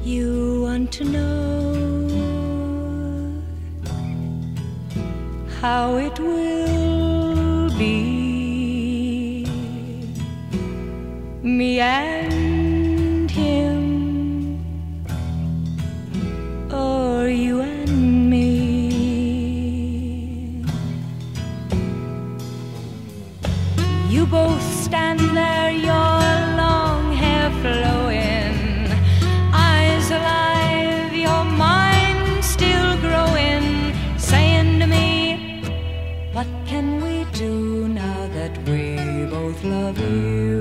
You want to know how it will be, me and him, or you and me. You both stand there, your long hair flowing, eyes alive, your mind still growing, saying to me, what can we do now that we both love you?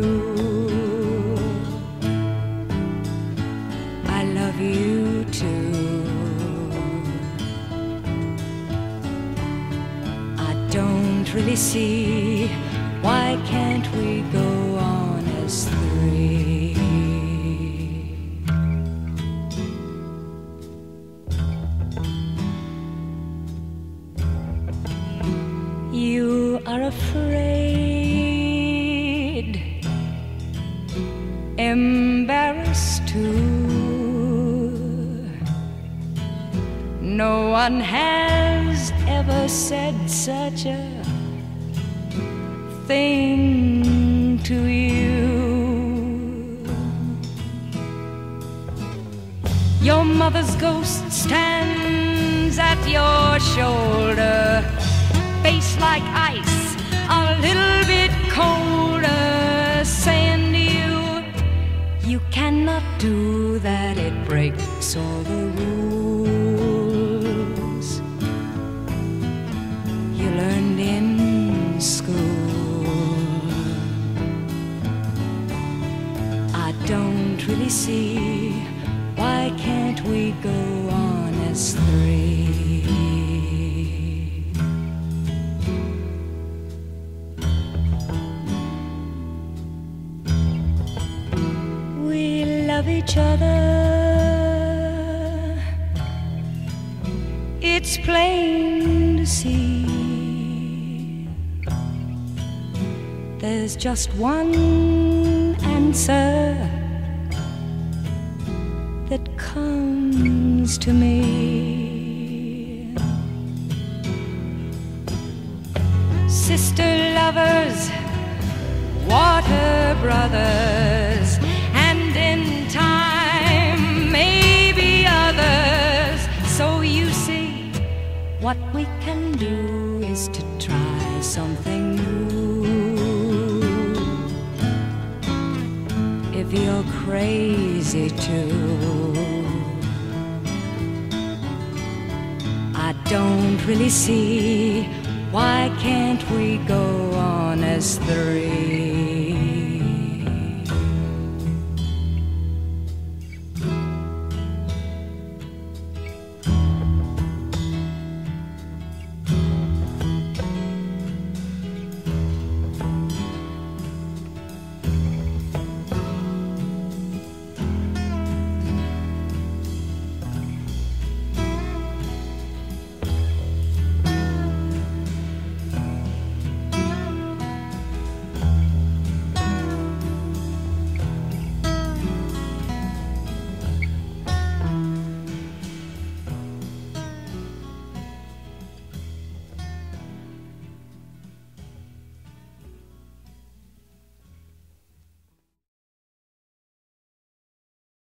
I love you too. I don't really see, why can't we go on as three? You are afraid, embarrassed too. No one has ever said such a thing to you. Your mother's ghost stands at your shoulder, face like ice, a little bit colder, saying to you, you cannot do that, it breaks all the rules you learned in school. I don't really see, why can't we go on as three? We love each other, it's plain to see. There's just one answer that comes to me. Sister lovers, water brothers, and in time maybe others. So you see, what we can do is to try something new. If you're crazy too, I don't really see, why can't we go on as three?